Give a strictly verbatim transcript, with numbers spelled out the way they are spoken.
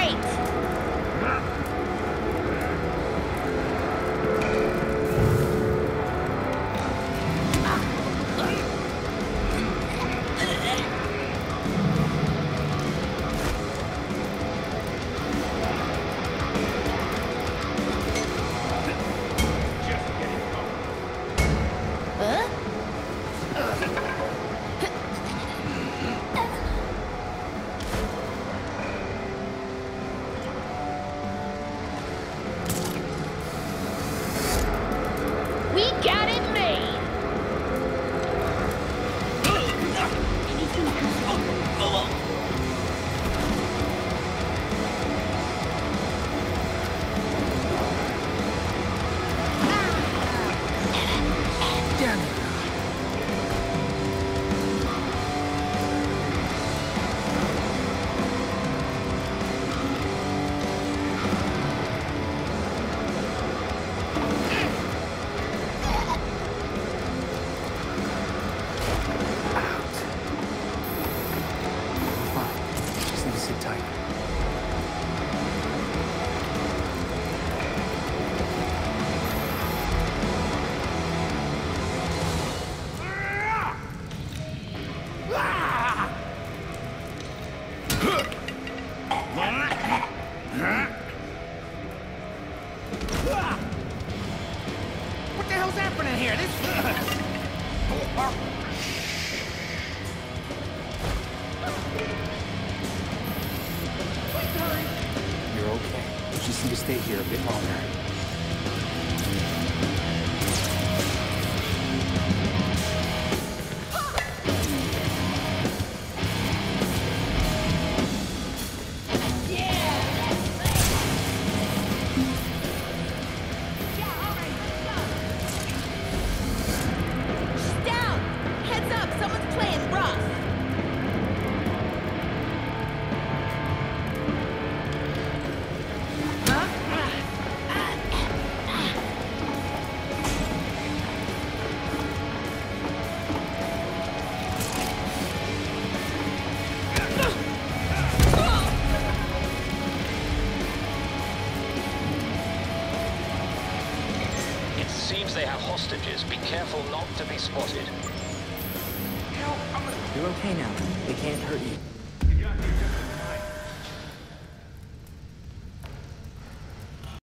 What the hell's happening here? This... You're okay. You just need to stay here a bit longer. Seems they have hostages. Be careful not to be spotted. You're okay now. They can't hurt you.